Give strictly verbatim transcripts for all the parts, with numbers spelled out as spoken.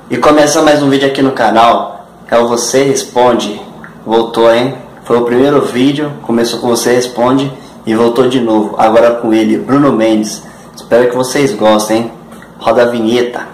E começa mais um vídeo aqui no canal. É o Você Responde. Voltou, hein? Foi o primeiro vídeo, começou com Você Responde e voltou de novo. Agora com ele, Bruno Mendes. Espero que vocês gostem, hein? Roda a vinheta.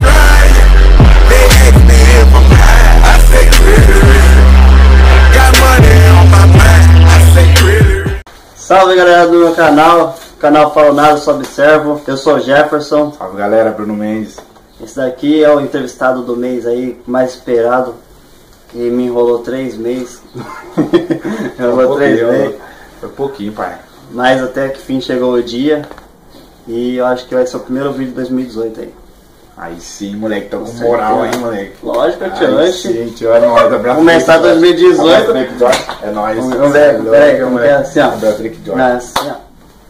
Salve galera do meu canal, canal Falo Nada, Só Observo. Eu sou o Jefferson. Salve galera, Bruno Mendes. Esse daqui é o entrevistado do mês aí, mais esperado. Que me enrolou três meses. enrolou três meses. Foi pouquinho, pai. Mas até que fim chegou o dia. E eu acho que vai ser o primeiro vídeo de dois mil e dezoito aí. Aí sim, moleque, tá com moral, hein, moleque. Lógico, tio. Aí sim, tio, é nóis. Abraço. Começar dois mil e dezoito. É nóis. Vamos ver, peraí, como é assim, ó. Abraço, Trick George. Não, assim, ó.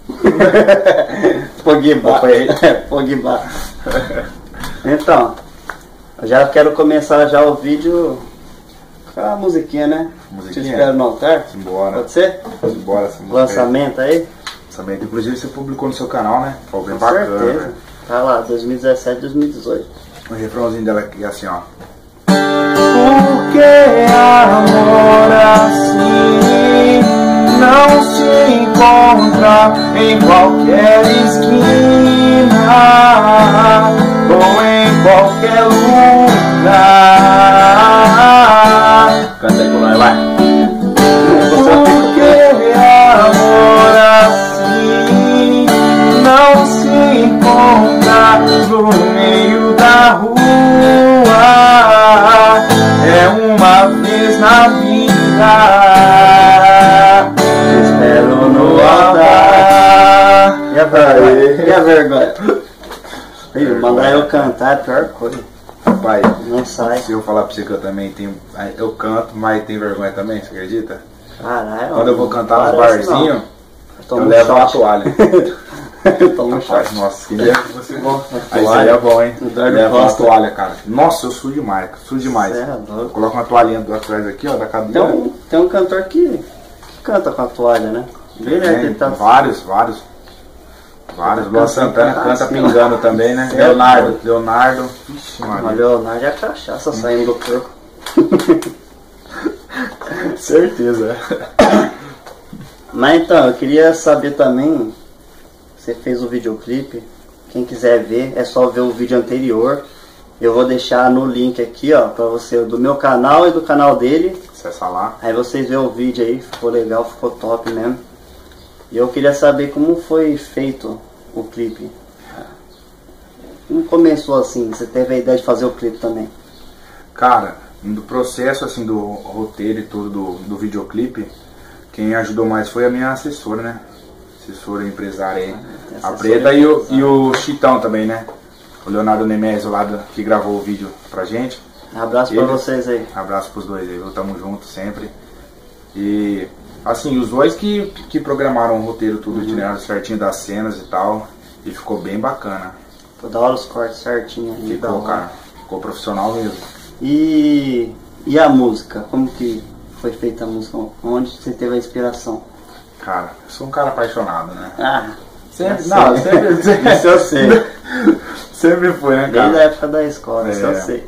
Pogba. Pogba. Então, eu já quero começar já o vídeo com a musiquinha, né? Musiquinha? Te espero no altar. Simbora. Pode ser? Simbora, essa música. Lançamento aí? Lançamento. Inclusive você publicou no seu canal, né? Foi bem Com bacana. certeza. Né? Tá lá, dois mil e dezessete, dois mil e dezoito. O refrãozinho dela aqui é assim, ó. Porque amor assim não se encontra em qualquer esquina ou em qualquer lugar. Canta aí, vai, vai. Porque amor assim não se encontra no meio da rua. É uma vez na vida. Espero no altar. E a vergonha? E a vergonha? Filho, mandar eu cantar é a pior coisa. Pai, Não sai. se eu falar pra você que eu também tenho. Eu canto, mas tenho vergonha também, você acredita? Caralho. Quando eu vou cantar nos parece barzinhos, não. eu levo uma toalha. Eu tomo um Rapaz, shot. nossa, que dia que você bom. Aí toalha. seria bom, hein? O Eduardo Leva uma gosta. toalha, cara. Nossa, eu sujo demais, sujo demais. Cê é louco. Coloca uma toalhinha do atrás aqui, ó, da Tem cadeira. um, tem um cantor que, que canta com a toalha, né? Vê, né? Tem Que ele tá... vários, vários. Vários. Luan Santana Ah, canta sim. pingando também, né? Certo. Leonardo, Leonardo. Ixi, Mas mano. Leonardo é a cachaça saindo do corpo. Certeza. Mas então, eu queria saber também, você fez o videoclipe, quem quiser ver, é só ver o vídeo anterior. Eu vou deixar no link aqui, ó, pra você, do meu canal e do canal dele. Acessa lá. Aí vocês vê o vídeo aí, ficou legal, ficou top mesmo. E eu queria saber como foi feito o clipe. Como começou assim, você teve a ideia de fazer o clipe também? Cara, no processo assim do roteiro e tudo do, do videoclipe, quem ajudou mais foi a minha assessora, né? Assessora empresária aí. Tem A assessora Preta e o, empresária. e o Chitão também, né? O Leonardo Nemésio lá do, que gravou o vídeo pra gente. Abraço pra Ele- vocês aí. Abraço pros dois aí, viu? Tamo junto sempre. E assim, os dois que, que programaram o roteiro tudo, Uhum. tiraram certinho das cenas e tal. E ficou bem bacana. Ficou da hora os cortes certinho ali, da Ficou, hora. cara. Ficou profissional mesmo. E, e a música? Como que foi feita a música? Onde você teve a inspiração? Cara, eu sou um cara apaixonado, né? Ah, Sempre, já não, sei. sempre, Isso eu sei. sempre foi, né, Desde a cara? época da escola, isso eu É. sei.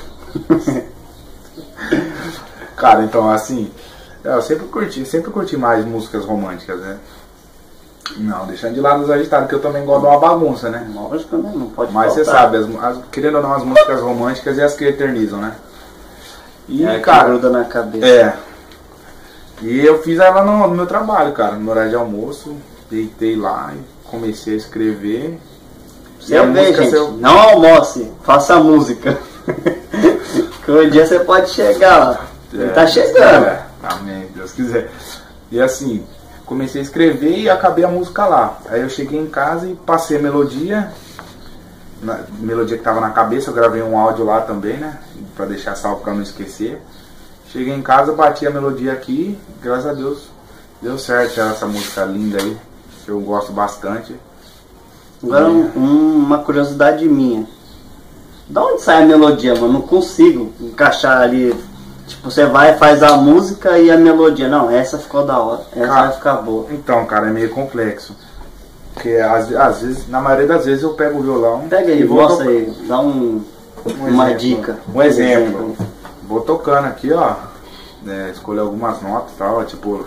Cara, então assim, eu sempre curti, sempre curti mais músicas românticas, né? Não, deixando de lado os agitados, que eu também gosto de uma bagunça, né? Lógico, né? Não pode Mas você faltar. sabe, as, as, querendo ou não, as músicas românticas e as que eternizam, né? E, É, que cara, gruda na cabeça. é. E eu fiz ela no, no meu trabalho, cara, no horário de almoço, deitei lá e comecei a escrever. Você E a vê, música gente, saiu- não almoce, faça música. Que um dia você pode chegar lá. Ele tá chegando. É, amém, Deus quiser. E assim, comecei a escrever e acabei a música lá. Aí eu cheguei em casa e passei a melodia. Na, melodia que tava na cabeça, eu gravei um áudio lá também, né? Pra deixar salvo pra não esquecer. Cheguei em casa, bati a melodia aqui, graças a Deus deu certo essa música linda aí, que eu gosto bastante. Agora um- um- uma curiosidade minha. Da onde sai a melodia, mano? Não consigo encaixar ali. Tipo, você vai, faz a música e a melodia. Não, essa ficou da hora. Essa Cara, vai ficar boa. Então, cara, é meio complexo. Porque às, às vezes, na maioria das vezes eu pego o violão Pega aí, e vou mostra to- aí. Dá um. Um uma exemplo. dica. Um exemplo. Vou tocando aqui, ó. É, escolher algumas notas e tal, ó, tipo.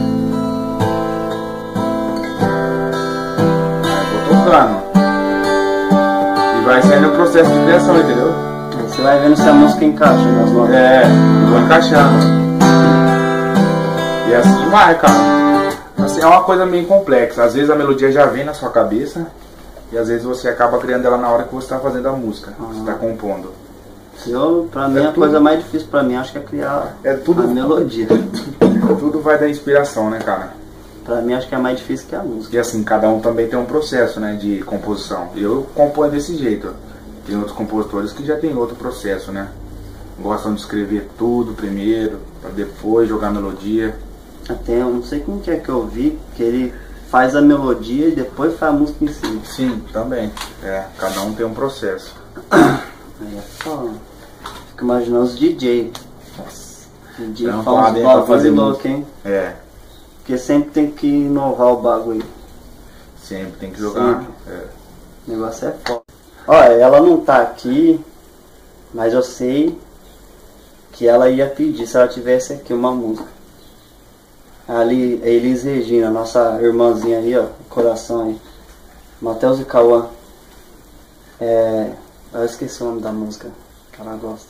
Aí vou tocando. E vai saindo o processo de criação, entendeu? Aí você vai vendo se a música encaixa nas notas. É, vou encaixando. E assim vai, cara. Assim, é uma coisa meio complexa. Às vezes a melodia já vem na sua cabeça e às vezes você acaba criando ela na hora que você está fazendo a música, que você está compondo. Eu, pra mim, É a tudo- coisa mais difícil pra mim, acho que é criar É tudo- a melodia. Tudo vai da inspiração, né, cara? Pra mim, acho que é mais difícil que a música. E assim, cada um também tem um processo, né, de composição. Eu componho desse jeito. Tem outros compositores que já tem outro processo, né? Gostam de escrever tudo primeiro, para depois jogar melodia. Até eu não sei como que é que eu vi, que ele faz a melodia e depois faz a música em si. Sim, também. É, cada um tem um processo. Aí é foda. Fico imaginando os D J. Nossa. D J Não fala uns podem pra bagulho fazer louco, música. hein? É, Porque sempre tem que inovar o bagulho. sempre tem que jogar. Sempre. É. O negócio é foda. Olha, ela não tá aqui, mas eu sei que ela ia pedir se ela tivesse aqui uma música. Ali, a Elis Regina, nossa irmãzinha aí, ó, coração aí. Matheus e Cauã. É, eu esqueci o nome da música que ela gosta.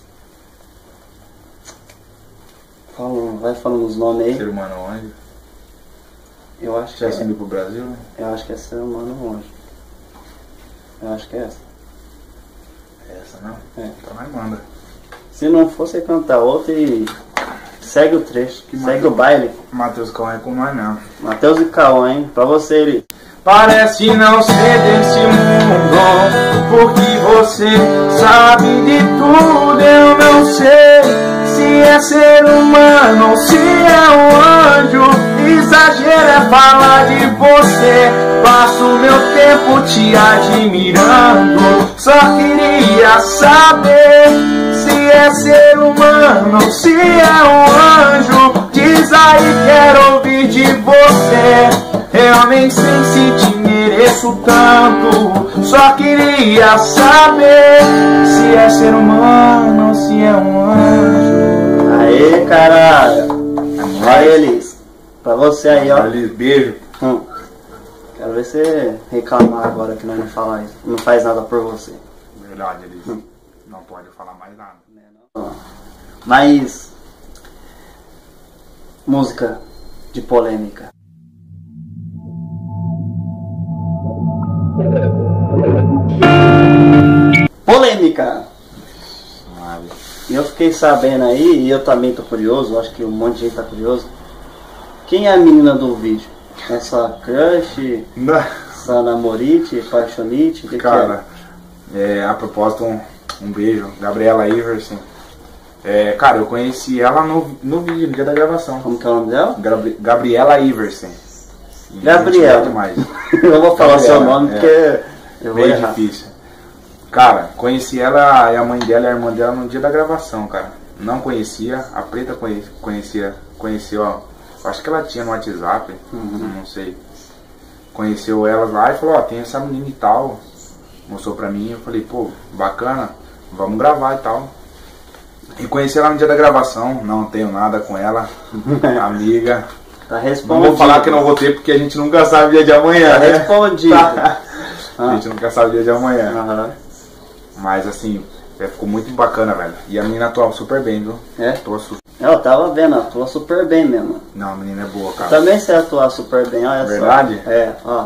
Fala, vai falando os nomes aí. Ser humano onde? Eu acho que Já é, indo pro Brasil, né? eu acho que é Ser Humano Longe. Eu acho que é essa. É essa não? É. Então nós manda. Se não for, você canta outra e segue o trecho, Que segue maravilha. o baile. Matheus Cauã é com nós mesmo. Matheus e Cauã, hein? Pra você, ele. Parece não ser desse mundo, porque você sabe de tudo. Eu não sei se é ser humano ou se é um anjo. Exagero é falar de você. Passo meu tempo te admirando. Só queria saber se é ser humano ou se é um anjo. Diz aí, quero ouvir de você. Eu nem sei se te mereço tanto. Só queria saber se é ser humano ou se é um anjo. Aê, caralho. Vai, Elis. Pra você aí, ó. Valeu, beijo. Hum. Quero ver você reclamar agora que nós não fala isso. Não faz nada por você. Verdade, eles não podem falar mais nada. Mas música de polêmica. Polêmica. Mas, E eu fiquei sabendo aí, e eu também tô curioso, acho que um monte de gente tá curioso. Quem é a menina do vídeo? Essa crush, essa namorite, paixonite? O que, cara, é, a propósito, um, um beijo. Gabriela Iverson. É, cara, eu conheci ela no, no vídeo, no dia da gravação. que é? Como que é o nome dela? Gabri- Gabriela Iverson. E Gabriela. gente demais. Eu vou falar Gabriela, seu nome é. porque eu vou Meio errar. difícil. Cara, conheci ela e a mãe dela e a irmã dela no dia da gravação, cara. Não conhecia, a Preta conhe- conhecia, conheceu, ó, acho que ela tinha no WhatsApp, não sei. Conheceu elas lá e falou, ó, tem essa menina e tal. Mostrou pra mim, eu falei, pô, bacana, vamos gravar e tal. E conheci ela no dia da gravação, não tenho nada com ela, amiga. Tá Não respondido. vou falar que não vou ter porque a gente nunca sabe o dia de amanhã, Tá né? respondido. A gente nunca sabe o dia de amanhã. Aham. Mas assim, é, ficou muito bacana, velho. E a menina atua super bem, viu? É? Atua su... Eu tava vendo, atua super bem mesmo. Não, a menina é boa, cara. Também sei atuar super bem, olha Verdade? só. É, ó.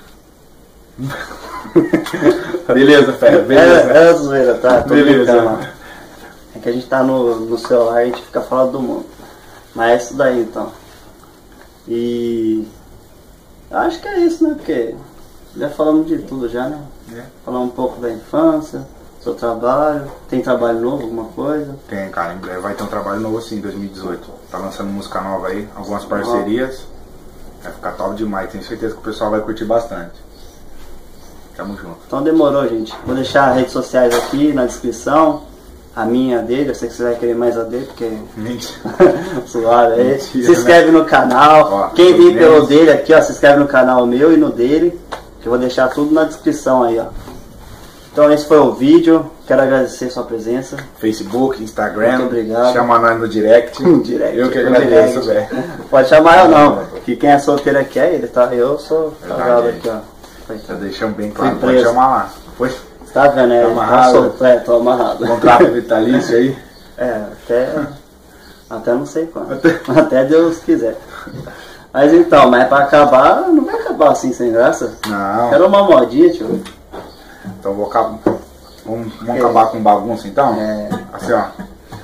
Beleza, Fé, beleza. É, é zoeira, tá? Tô Beleza. brincando. É que a gente tá no, no celular e a gente fica falando do mundo. Mas é isso daí, então. E... eu acho que é isso, né? Porque já falamos de tudo já, né? É. Falamos um pouco da infância, seu trabalho. Tem trabalho novo, alguma coisa? Tem, cara, em breve vai ter um trabalho novo assim em dois mil e dezoito. Tá lançando música nova aí, algumas parcerias. Vai ficar top demais, tenho certeza que o pessoal vai curtir bastante. Tamo junto. Então demorou, gente. Vou deixar as redes sociais aqui na descrição. A minha, a dele. Eu sei que você vai querer mais a dele, porque... Mentira. suave aí. Mentira, Se inscreve no canal. Ó, Quem vir tô pelo vendo. dele aqui, ó, se inscreve no canal meu e no dele. Que eu vou deixar tudo na descrição aí, ó. Então esse foi o vídeo. Quero quero agradecer sua presença. Facebook, Instagram. Muito obrigado. Chama nós no direct. Direct. Eu que agradeço, velho. Pode chamar eu não. Que quem é solteiro aqui é ele, tá? Eu sou casado aqui, ó. Já deixamos bem claro. Fui Pode preso. chamar lá. Foi? Tá vendo, é? Tá amarrado? Tá solto, é, tô amarrado. Contrato vitalício aí. É, até. Até não sei quando. Até, até Deus quiser. Mas então, mas pra acabar, não vai acabar assim sem graça. Não. Quero uma modinha, tio. Então vou acabar. Vamos, vamos é. acabar com bagunça então? É. Assim, ó.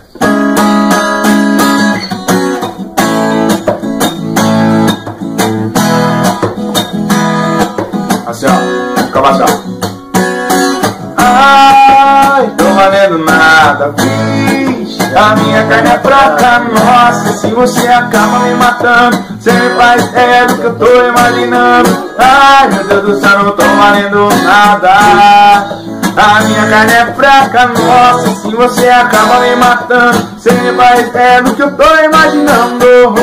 Assim, ó. Vamos acabar assim, ó. Ai, tô valendo nada, bicho. A minha carne é fraca, nossa. Se você acaba me matando, você me faz ideia do que eu tô imaginando. Ai, meu Deus do céu, não tô valendo nada. A minha carne é fraca, nossa. Se você acaba me matando, você me faz ideia do que eu tô imaginando. Oh,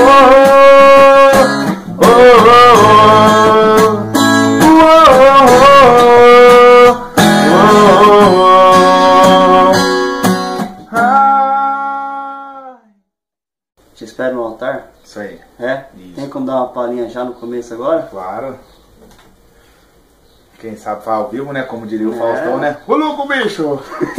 oh, oh, oh, oh, oh, oh. Te espero no altar? Isso aí. É? Isso. Tem como dar uma palhinha já no começo agora? Claro. Quem sabe faz ao vivo, né? Como diria o É. Faustão, né? Ô louco, bicho!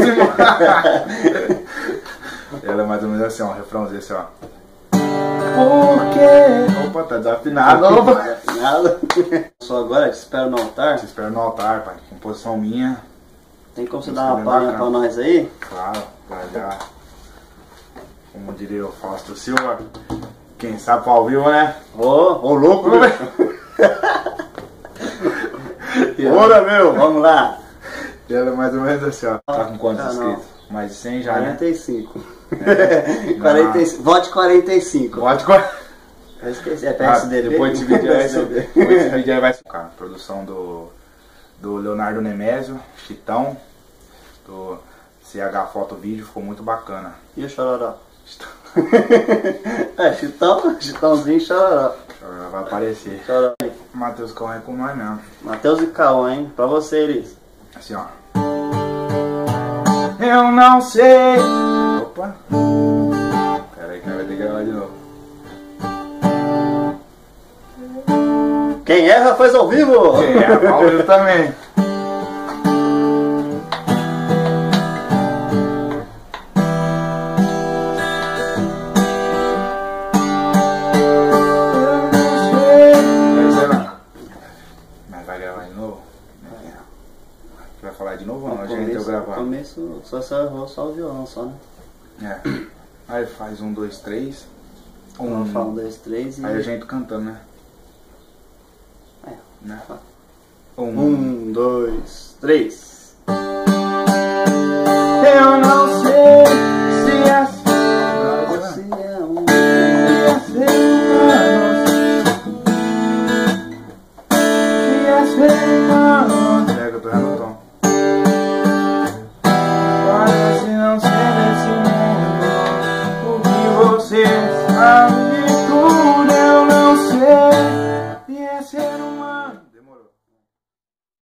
Ela é mais ou menos assim, ó. Refrãozinho assim, ó. Por quê? Opa, tá desafinado. Opa. Nada. Só agora te espero no altar. Te espero no altar, pai. Composição minha. Tem como você Isso dar uma bem palhinha bacana. pra nós aí? Claro, pra já. Como diria o Fausto Silva. Quem sabe faz ao vivo, né? Ô, ô louco, bicho. Bora, meu! Vamos lá. Ela é mais ou menos assim, ó. Tá com quantos Ah, não. inscritos? Mais de cem já, né? quarenta e cinco. É. quarenta e cinco. Vote quarenta e cinco. Pode com... Eu esqueci, é P S D B. Ah, depois desse vídeo aí vai ser. Depois desse vídeo aí vai ser. Produção do, do Leonardo Nemésio, Chitão, do C H Foto Vídeo, ficou muito bacana. E o Chororó? É, Chitão, Chitãozinho e Chororó. Chororó vai aparecer. Chororó. Matheus Cão é com nós mesmo. Matheus e Cauã, hein? Pra você, Elis. Assim, ó. Eu não sei. Opa. Pera aí que vai ter que gravar de novo. Quem erra faz ao vivo! Quem é, ao vivo também. Vai falar de novo ou não? A gente deu gravar. No começo só, só, só o violão, só, né? É. Aí faz um, dois, três. Um, Um, fala um, dois, três e... aí a gente cantando, né? É. né? Um, dois, três.